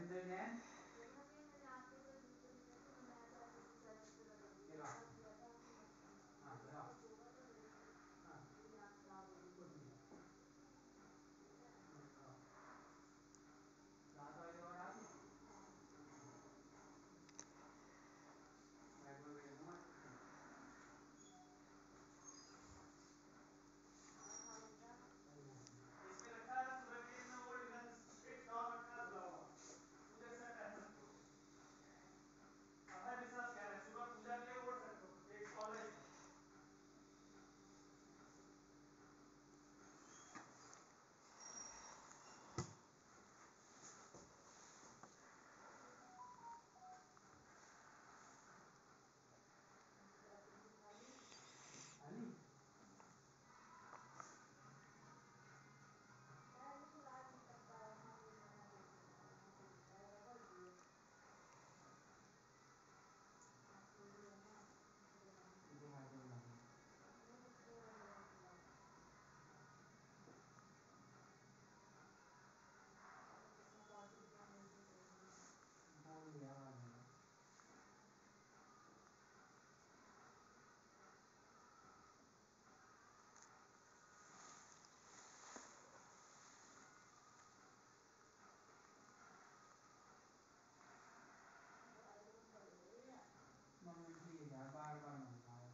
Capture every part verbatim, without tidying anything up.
Mummy please यार बार बार मत खाओ,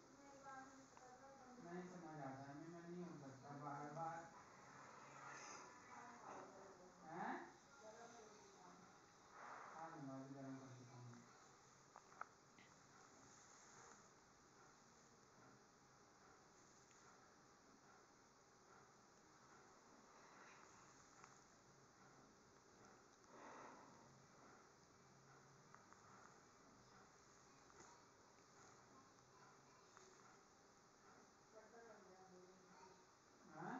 नहीं समझ आता है, मैं मैं नहीं हो सकता बार बार हैं, खा लूँगा अभी गर्म करके खाऊंगा। हैं?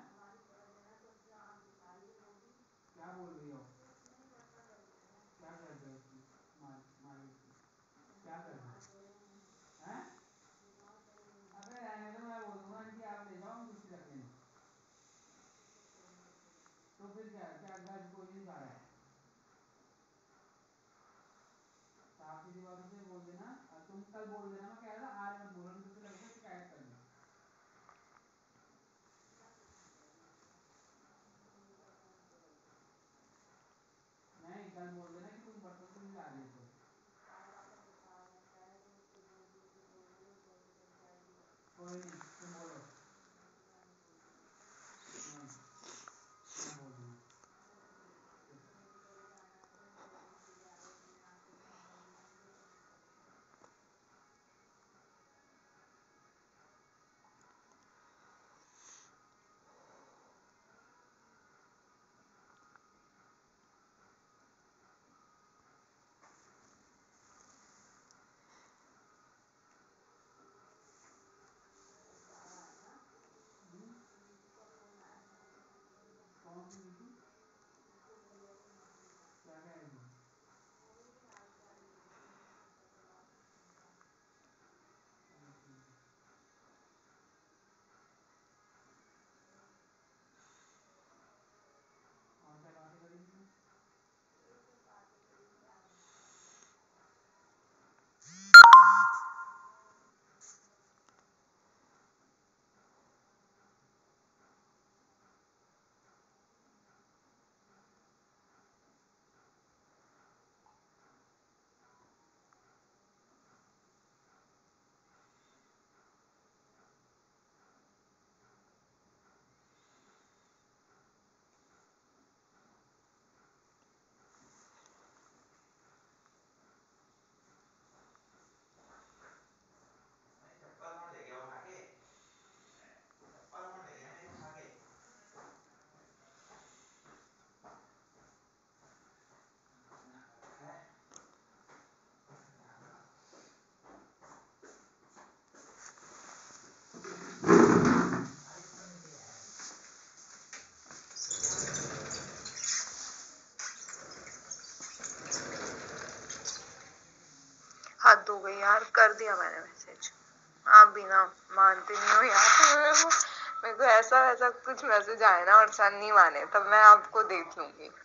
क्या बोल रही हो? क्या कर रहे हो उसकी माल मालिक की? क्या कर रहे हो हैं? अबे रहने दो, मैं बोल दूंगा आंटी आप ले जाओ, हम कुर्सी रख लेंगे। तो फिर क्या क्या घर कोई नहीं खा रहा है? साफ सीधी बातों से बोल देना, और तुम कल बोल देना मैं कह रहा था, आज मत बोलो नहीं तो फिर लगेगा शिकायत करनी। नहीं कल बोल देना कि तुम बर्तन से नहीं ला रही हो तो। कोई नहीं तुम बोलो, नहीं मैं बोल दूंगा। कौन सी मीटिंग? क्या कह रही थी? चलो ठीक है। और क्या बातें करी थी तुम? चप्पल कौन ले गया उठा के? चप्पल कौन ले गया मेरी उठा के? हद हो गई यार, कर दिया मैंने मैसेज। आप भी ना मानते नहीं हो यार। मेरे को ऐसा वैसा कुछ मैसेज आए ना और सन नहीं माने, तब मैं आपको देख लूंगी।